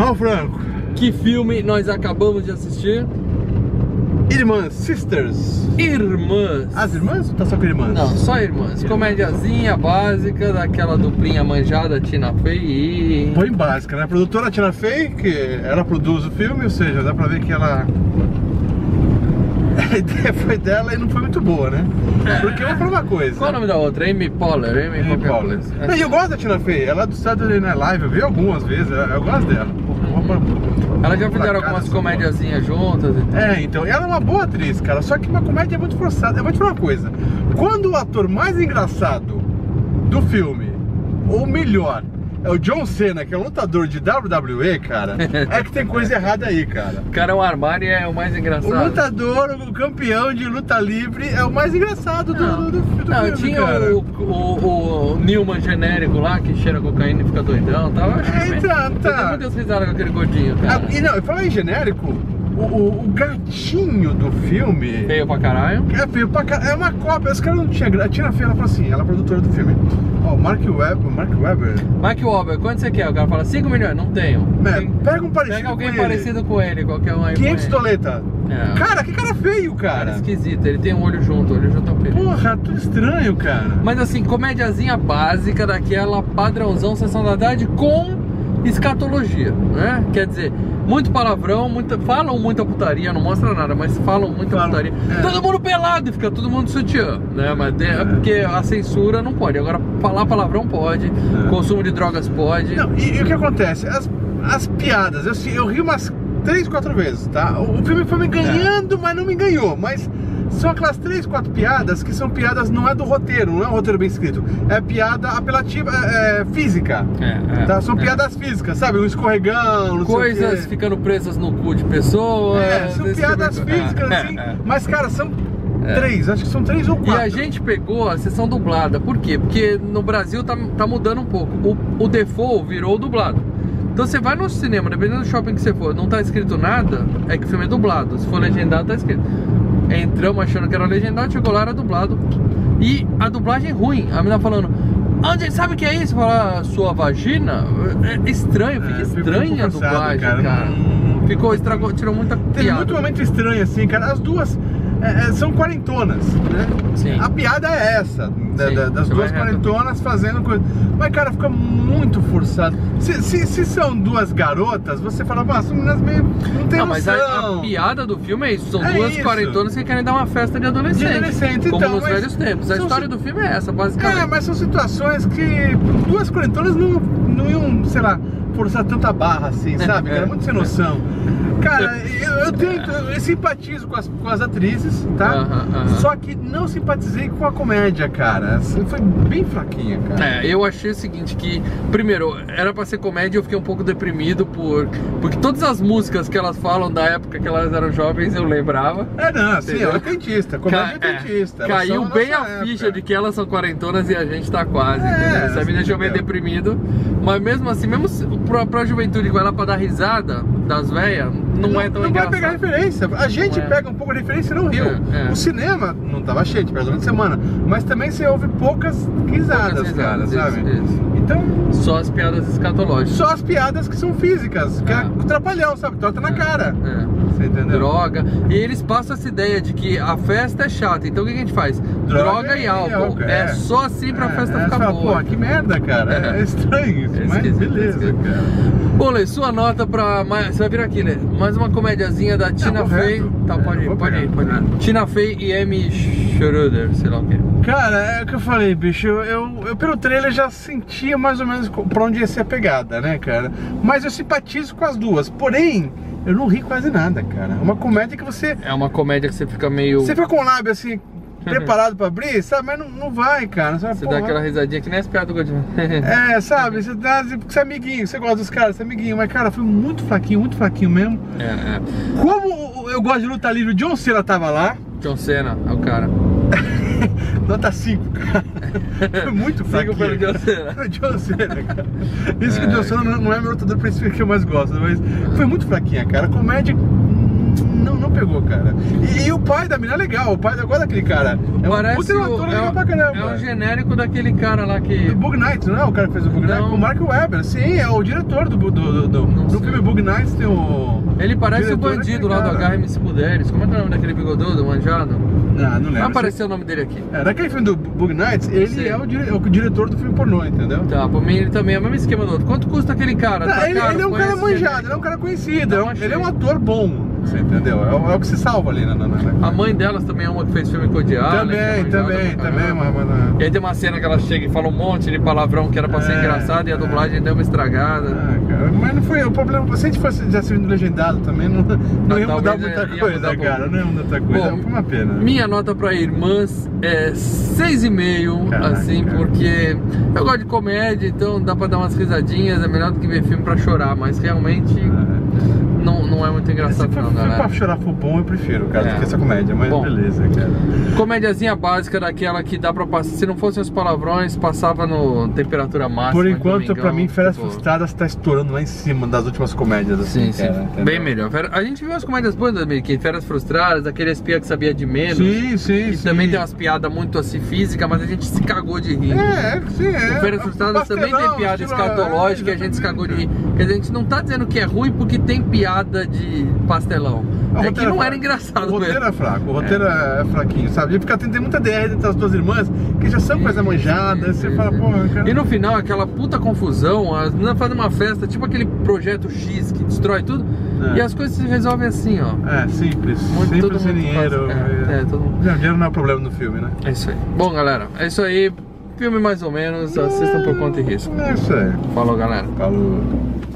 Mal Franco, que filme nós acabamos de assistir? Irmãs, Sisters. Irmãs. As irmãs ou tá só com irmãs? Não, só irmãs. Comédiazinha básica, daquela duplinha manjada, Tina Fey e... Põe básica, né? A produtora Tina Fey, que ela produz o filme, ou seja, dá pra ver que ela... A ideia foi dela e não foi muito boa, né? Porque eu vou falar uma coisa. Qual o nome da outra? Amy Poehler? Amy Poehler. E eu gosto da Tina Fey, ela é do Saturday Night Live, eu vi algumas vezes, eu gosto dela. Elas já fizeram algumas comédiazinhas juntas e tal. É, então, ela é uma boa atriz, cara, só que uma comédia é muito forçada. Eu vou te falar uma coisa, quando o ator mais engraçado do filme, ou melhor, é o John Cena, que é um lutador de WWE, cara, é que tem coisa errada aí, cara. O cara é um armário e é o mais engraçado. O lutador, o campeão de luta livre é o mais engraçado do filme, tinha cara. o Newman genérico lá, que cheira cocaína e fica doidão e tal. Tá. Muitas risadas com aquele gordinho, cara. E não, falar em genérico, o gatinho do filme... Feio pra caralho. É feio pra caralho, é uma cópia, os caras não tinham... A Tina Fey, ela falou assim, ela é produtora do filme. Ó, Mark Webber, quanto você quer? O cara fala 5 milhões, não tenho. Pega um parecido Pega alguém com parecido com ele, qualquer um aí. 500 doleta. É. Cara, que cara feio, cara. Cara esquisito, ele tem um olho junto é o perigo. Porra, tudo estranho, cara. Mas assim, comédiazinha básica daquela padrãozão, sessão da tarde com escatologia, né? Quer dizer, muito palavrão, falam muita putaria, não mostra nada, mas falam muita putaria. Todo mundo pelado e fica todo mundo sutiã, né? Mas é porque a censura não pode. Agora, falar palavrão pode, consumo de drogas pode. Não, e o que acontece? As piadas, eu ri umas 3, 4 vezes, tá? O filme foi me ganhando, mas não me ganhou. Mas são aquelas 3, 4 piadas que são piadas, não é do roteiro, não é um roteiro bem escrito. É piada apelativa, física. Tá? São piadas físicas, sabe? Um escorregão, não coisas sei o quê. Ficando presas no cu de pessoas. São piadas físicas, assim. Mas, cara, são 3, acho que são 3 ou 4. E a gente pegou a sessão dublada. Por quê? Porque no Brasil tá mudando um pouco. O default virou dublado. Então você vai no cinema, dependendo do shopping que você for, não tá escrito nada, é que o filme é dublado. Se for legendado, tá escrito. Entramos achando que era legendado, chegou lá, era dublado. E a dublagem ruim, a menina falando, sabe o que é isso? Falar sua vagina? É estranho, fica estranha a dublagem, cara. Estragou, tirou muita piada. Teve muito momento estranho assim, cara. As duas são quarentonas, né? Sim. A piada é essa, das duas quarentonas fazendo coisa. Mas, cara, fica muito forçado. Se são duas garotas, você fala, são meninas meio... Não tem noção. Mas a piada do filme é isso. São duas quarentonas que querem dar uma festa de adolescente. Como nos velhos tempos. A história do filme é essa, basicamente. Mas são situações que duas quarentonas não iam, sei lá, forçar tanta barra assim, sabe? Era muito sem noção. Cara, eu simpatizo com as atrizes, tá? Só que não simpatizei com a comédia, cara. Foi bem fraquinha, cara. Eu achei o seguinte, que primeiro, era pra ser comédia, eu fiquei um pouco deprimido porque todas as músicas que elas falam da época que elas eram jovens, eu lembrava. Sim, ela é opentista, comédia pentista. Caiu bem a ficha de que elas são quarentonas e a gente tá quase, entendeu? Isso me deixou bem deprimido. Mas mesmo assim, mesmo pra juventude com ela pra dar risada das velhas, não é tão engraçado. Vai pegar referência. A gente pega um pouco de referência e não riu. O cinema não tava cheio, perdão, de semana. Mas também você ouve poucas risadas, cara, sabe? Então... Só as piadas escatológicas. Só as piadas que são físicas, que é trapalhão, sabe? Torta na cara. Você entendeu? Droga. E eles passam essa ideia de que a festa é chata. Então o que a gente faz? Droga e álcool. É só assim pra festa ficar boa. Pô, que merda, cara. É estranho isso, mas beleza, cara. Bom, Lê, sua nota pra... Você vai vir aqui, Lê. Mais uma comediazinha da Tina Fey. Tá, pode ir. Tina Fey e Amy Schroeder, sei lá o que. Cara, é o que eu falei, bicho. Eu pelo trailer já sentia mais ou menos pra onde ia ser a pegada, né, cara? Mas eu simpatizo com as duas. Porém, eu não ri quase nada, cara. É uma comédia que você... É uma comédia que você fica meio... Você fica com o lábio assim... preparado pra abrir, sabe? Mas não vai, cara. Você dá aquela risadinha que nem as piadas do Godinho. Sabe? Você dá, você é amiguinho, você gosta dos caras, você é amiguinho. Mas, cara, foi muito fraquinho mesmo. Como eu gosto de luta livre, o John Cena tava lá. John Cena, é o cara. Nota 5, cara. Foi muito fraquinho. 5 pelo John Cena. John Cena, cara. Isso que o John Cena não é meu lutador principal que eu mais gosto, mas foi muito fraquinha, cara. Comédia... não pegou, cara. E o pai da mina é legal, o pai agora daquele cara. Parece é um genérico daquele cara lá que... Do Bug Nights, não é o cara que fez o Bug Nights? O Mark Webber, sim, é o diretor do filme Bug Nights, tem o... Ele parece o bandido lá do HMS Poderes. Como é que é o nome daquele bigodudo, manjado? Não lembro. Vai aparecer o nome dele aqui. Naquele filme do Bug Nights, ele é o diretor do filme pornô, entendeu? Tá, pra mim ele também é o mesmo esquema do outro. Quanto custa aquele cara? Não, ele é um cara manjado, ele é um cara conhecido, ele é um ator bom, você entendeu? É o que se salva ali A mãe delas também é uma que fez filme com o Diário. Também, E aí tem uma cena que ela chega e fala um monte de palavrão que era pra ser engraçado e a dublagem deu uma estragada. Cara, mas não foi o problema. Se a gente fosse já sendo legendado também, não ia mudar muita coisa, cara. Não ia mudar muita coisa. Foi uma pena. Minha nota pra Irmãs é 6,5, assim, porque eu gosto de comédia, então dá pra dar umas risadinhas, é melhor do que ver filme pra chorar, mas realmente não é muito engraçado não, galera. Se pra chorar for bom, eu prefiro, cara, do que essa comédia, mas beleza, cara. Comédiazinha básica daquela que dá pra passar, se não fossem os palavrões, passava no temperatura máxima. Por enquanto, pra mim, Férias Frustradas tá estourando lá em cima das últimas comédias, assim, sim, cara, bem melhor. A gente viu as comédias boas em 2015, Férias Frustradas, aquele espia que sabia de menos. Sim. Também tem umas piadas muito assim físicas, mas a gente se cagou de rir. O Férias Frustradas também tem piada escatológica e a gente se cagou de rir. Quer dizer, a gente não tá dizendo que é ruim porque tem piada de pastelão. É que não era engraçado. O roteiro é fraco, o roteiro é fraquinho, sabe? E porque tem muita DR entre as duas irmãs que já são coisa manjada, você fala, porra, cara. E no final, aquela puta confusão, as meninas fazem uma festa, tipo aquele projeto X que destrói tudo, e as coisas se resolvem assim, ó. Simples. Simples sem dinheiro. Dinheiro não é problema no filme, né? É isso aí. Bom, galera, é isso aí. Filme mais ou menos, assistam por conta e risco. É isso aí. Falou, galera. Falou.